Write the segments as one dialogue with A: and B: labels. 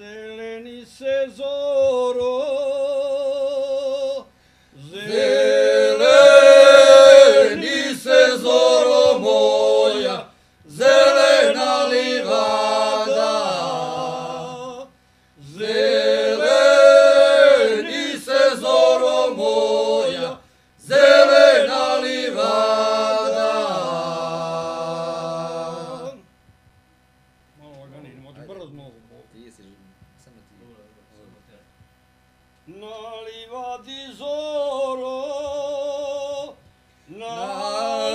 A: Zeleni se zoro,
B: zeleni se zoro moja, zelena livada. Zeleni se zoro moja, zelena livada.
A: Malo laganije, nemojte brzo mnogo.
B: Ti si, samo ti.
A: Na livadi zoro,
B: Na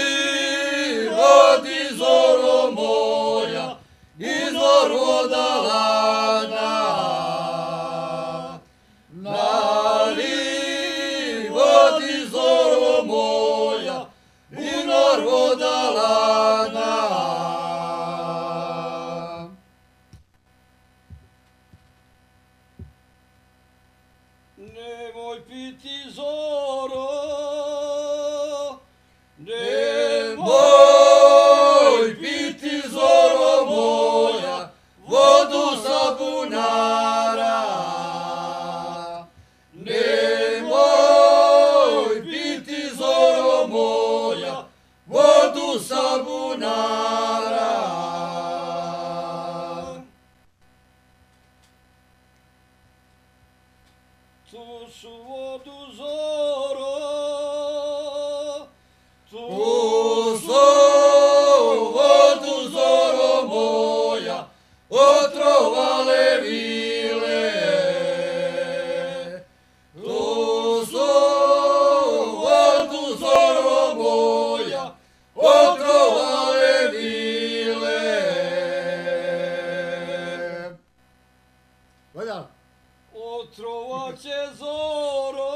B: livadi zoro moja, izvor voda lana. Na livadi zoro moja, izvor voda lana.
A: nemoj piti zoro,
B: Nemoj piti zoro moja, vodu sa bunara. Nemoj piti zoro moja, vodu sa bunara.
A: tu su vodu zoro,
B: Tu su vodu zoro moja, otrovale vile. Tu su vodu zoro moja, otrovale vile. Valja.
A: otrovaće zoro,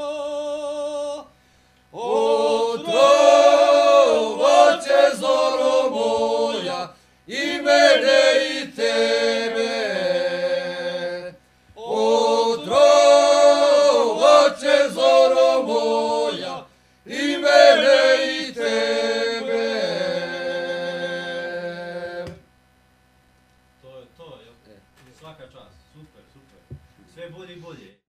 B: Otrovaće zoro moja, i mene i tebe. Otrovaće zoro moja, i mene i tebe.
C: To je to, jel? Svaka čast, super, super. Sve bolje i bolje.